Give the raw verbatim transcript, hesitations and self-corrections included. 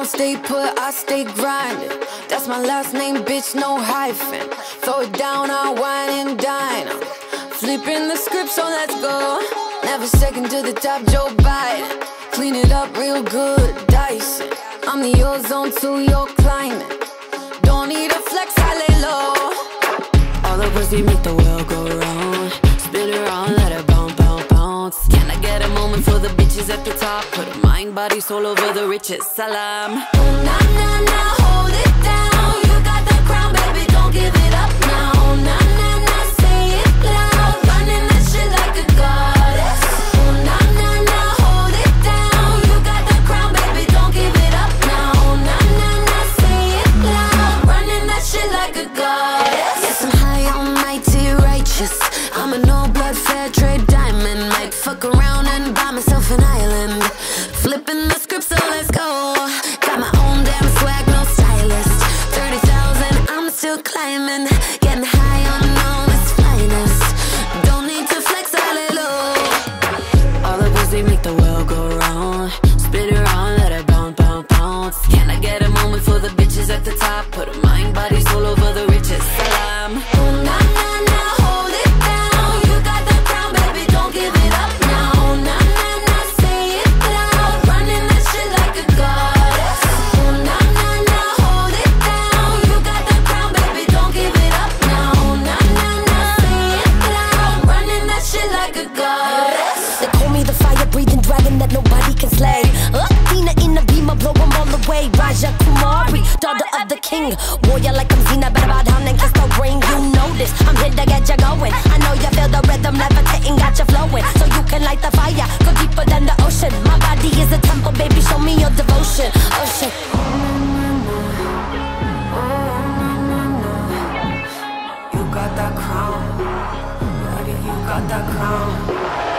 don't stay put, I stay grinding. That's my last name, bitch, no hyphen. Throw it down, I wine and dine. Flipping the script, so let's go. Never second to the top, Joe Biden. Clean it up real good, Dyson. I'm the ozone to your climate. Don't need a flex, I lay low. All the pussy make the world go round. Spin around, let it bounce, bounce, bounce. Can I get a moment for the bitches at the top? Put a mind, body, soul over the riches. Salam. Oh, nah, nah, nah, hold it down. You got the crown, baby, don't give it up now. Oh, nah, nah, nah, say it loud. Running that shit like a goddess. Oh, nah, nah, nah, hold it down. You got the crown, baby, don't give it up now. Oh, nah, nah, nah, say it loud. Running that shit like a goddess. Yes, I'm high on mighty righteous. I'm a no-blood fair trade diamond. Might fuck around and buy myself an island. Flipping the script, so let's go. Got my own damn swag, no stylist. Thirty thousand, I'm still climbing. Getting high on all this flyness. Don't need to flex, I lay low. All the pussy make the world go round. Spin around, let it bounce, bounce, bounce. Can I get a moment for the bitches at the top? Put a mind, body, soul over the riches. Salam. Oh, nah, nah, nah, hold it down. You got the crown, baby, don't give it up now. Oh, nah, nah, nah, say it loud. Running that shit like a goddess. Oh, nah, nah, nah, hold it down. You got the crown, baby, don't give it up now. Oh, nah, nah, nah, say it loud. Running that shit like a goddess. They call me the fire-breathing dragon that nobody can slay. Latina in the beamer, blow them all away. Raja Kumari, daughter of the king. Warrior like I'm Zena, better bow down and kiss the ring. You know this, I'm here to get you going. I know you feel the rhythm, levitating, got you flowing. So you can light the fire, go deeper than the ocean. My body is a temple, baby, show me your devotion. Ocean. You got that crown, baby, you got that crown.